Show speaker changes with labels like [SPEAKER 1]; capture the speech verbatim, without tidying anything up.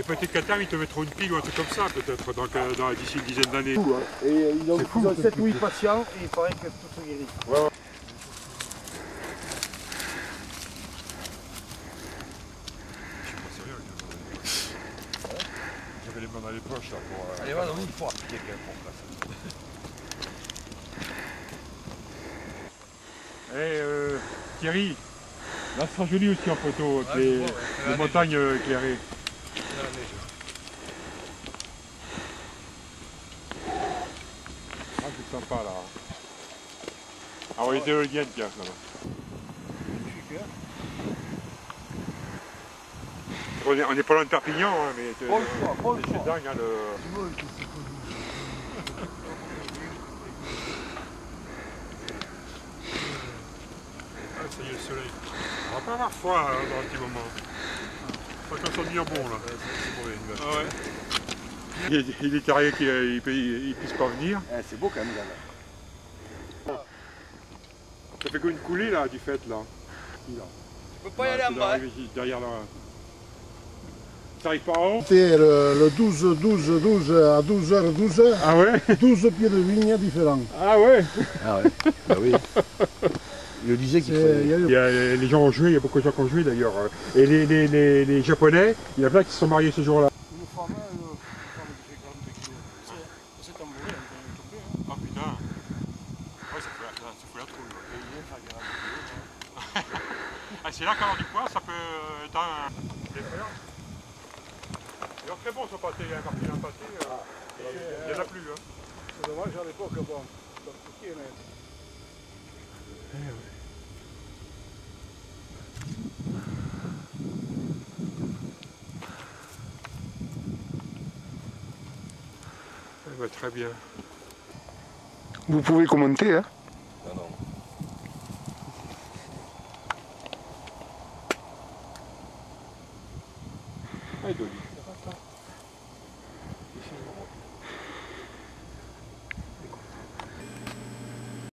[SPEAKER 1] peut-être qu'à terme, ils te mettront une pile ou un truc comme ça, peut-être, dans, dans, d'ici une dizaine d'années.
[SPEAKER 2] Et ils ont, ils ont sept ou huit patients et il paraît que tout se guérit.
[SPEAKER 1] Ouais, ouais. J'avais les mains dans les poches là pour... Euh...
[SPEAKER 3] Allez, voilà, oui, il faut appliquer quelqu'un pour ça.
[SPEAKER 1] Eh euh, Thierry, là ce sera joli aussi en photo, avec
[SPEAKER 3] ouais,
[SPEAKER 1] les,
[SPEAKER 3] vois, ouais.
[SPEAKER 1] les montagnes euh, éclairées.
[SPEAKER 3] C'est la neige.
[SPEAKER 1] Ah c'est sympa là. Ah ouais, les éoliennes tiens là-bas. On est, on est pas loin de Perpignan, hein, mais c'est
[SPEAKER 2] Paul, Paul,
[SPEAKER 1] c'est dingue hein, le... Ah ça y est le soleil. On va pas avoir froid hein, dans un petit moment. Pas qu'on s'en bien bon là.
[SPEAKER 3] C'est mauvais, une
[SPEAKER 1] Ah ouais. Il, il est carré qu'il ne puisse pas venir.
[SPEAKER 2] Eh, c'est beau quand même là.
[SPEAKER 1] Ça fait qu'une coulée là du fait là.
[SPEAKER 3] Tu peux pas y aller en bas.
[SPEAKER 1] Derrière là. Ça arrive par en haut.
[SPEAKER 4] C'était le, le douze douze douze à douze heures douze.
[SPEAKER 1] Ah ouais.
[SPEAKER 4] douze pieds de vigne différents.
[SPEAKER 1] Ah ouais.
[SPEAKER 2] Ah ouais. Bah oui. Il le disait qu'il fallait...
[SPEAKER 4] Il y a eu-
[SPEAKER 1] Il y a, les gens ont joué, il y a beaucoup de gens qui ont joué d'ailleurs. Et les, les, les, les Japonais, il y en a plein qui se sont mariés ce jour-là.
[SPEAKER 2] Une femme, une femme qui fait quarante kilos. C'est tambouré, elle est tombée. Hein.
[SPEAKER 1] Ah putain. Ouais, ça fout la, ça fout la trouille.
[SPEAKER 2] Et il vient faire quarante kilos.
[SPEAKER 1] Ah, c'est là qu'à avoir du poids, ça peut être un... Il est très bon ce pâté, il y a un marqué un pâté. Euh,
[SPEAKER 2] Ah,
[SPEAKER 1] il n'y en a plus. Hein.
[SPEAKER 4] C'est dommage à l'époque, bon, dans tout qui est net.
[SPEAKER 1] Eh ouais. Eh ben, très bien.
[SPEAKER 4] Vous pouvez commenter, hein.
[SPEAKER 3] Non, non.
[SPEAKER 1] Ah, il doit dire.